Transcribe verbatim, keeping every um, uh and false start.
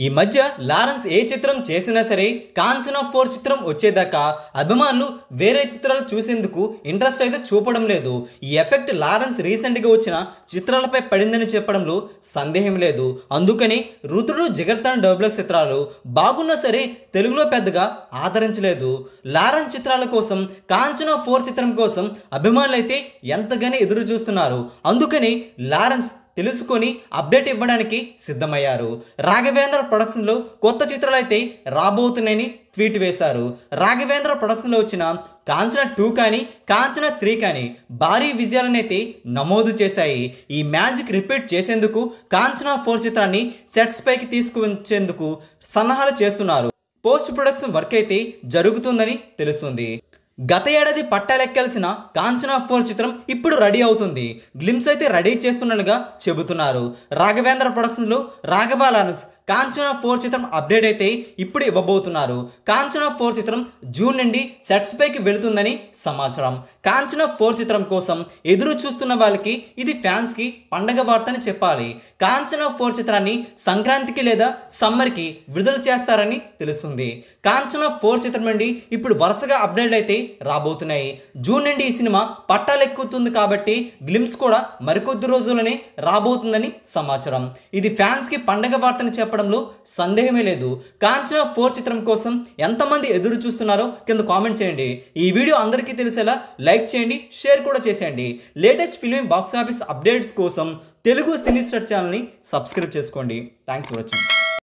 ఈ మధ్య లారెన్స్ ఏ చిత్రం చేసినా సరే కాంచనా ఫోర్ చిత్రం వచ్చేదాకా అభిమానులు వేరే చిత్రాలు చూసేందుకు ఇంట్రెస్ట్ అయితే చూపడం లేదు. ఈ ఎఫెక్ట్ లారెన్స్ రీసెంట్గా వచ్చిన చిత్రాలపై పడిందని చెప్పడంలో సందేహం లేదు. అందుకని రుద్రుడు జిగర్తాన్ డబ్ల్యూఎక్స్ చిత్రాలు బాగున్నా సరే తెలుగులో పెద్దగా ఆదరించలేదు. లారెన్స్ చిత్రాల కోసం కాంచనా ఫోర్ చిత్రం కోసం అభిమానులు అయితే ఎంతగానో ఎదురు చూస్తున్నారు. అందుకని లారెన్స్ తెలుసుకొని అప్డేట్ ఇవ్వడానికి సిద్ధమయ్యారు. రాఘవేంద్ర ప్రొడక్షన్లో కొత్త చిత్రాలు అయితే రాబోతున్నాయని ట్వీట్ వేశారు. రాఘవేంద్ర ప్రొడక్షన్లో వచ్చిన కాంచనా టూ కానీ కాంచనా త్రీ కానీ భారీ విజయాలను అయితే నమోదు చేశాయి. ఈ మ్యాజిక్ రిపీట్ చేసేందుకు కాంచనా ఫోర్ చిత్రాన్ని సెట్స్ పైకి తీసుకువచ్చేందుకు సన్నాహాలు చేస్తున్నారు. పోస్ట్ ప్రొడక్షన్ వర్క్ అయితే జరుగుతుందని తెలుస్తుంది. గత ఏడాది పట్టాలెక్కాల్సిన కాంచనా ఫోర్ చిత్రం ఇప్పుడు రెడీ అవుతుంది. గ్లిమ్స్ అయితే రెడీ చేస్తున్నట్టుగా చెబుతున్నారు. రాఘవేంద్ర ప్రొడక్షన్లో రాఘవ లారెన్స్ కాంచనా ఫోర్ చిత్రం అప్డేట్ అయితే ఇప్పుడు ఇవ్వబోతున్నారు. కాంచనా ఫోర్ చిత్రం జూన్ నుండి సెట్స్ పైకి వెళుతుందని సమాచారం. కాంచనా ఫోర్ చిత్రం కోసం ఎదురు చూస్తున్న వాళ్ళకి ఇది ఫ్యాన్స్కి పండగ వార్త అని చెప్పాలి. కాంచనా ఫోర్ చిత్రాన్ని సంక్రాంతికి లేదా సమ్మర్కి విడుదల చేస్తారని తెలుస్తుంది. కాంచనా ఫోర్ చిత్రం నుండి ఇప్పుడు వరుసగా అప్డేట్లు అయితే రాబోతున్నాయి. జూన్ నుండి ఈ సినిమా పట్టాలెక్కుతుంది కాబట్టి గ్లిమ్స్ కూడా మరికొద్ది రోజుల్లోనే రాబోతుందని సమాచారం. ఇది ఫ్యాన్స్కి పండగ వార్తని చెప్పడంలో సందేహమే లేదు. కాంచనా ఫోర్ చిత్రం కోసం ఎంతమంది ఎదురు చూస్తున్నారో కింద కామెంట్ చేయండి. ఈ వీడియో అందరికీ తెలిసేలా లైక్ చేయండి, షేర్ కూడా చేసేయండి. Latest film box office updates కోసం తెలుగు సినీ స్టార్ ఛానల్ని సబ్స్క్రైబ్ చేసుకోండి. Thanks for watching.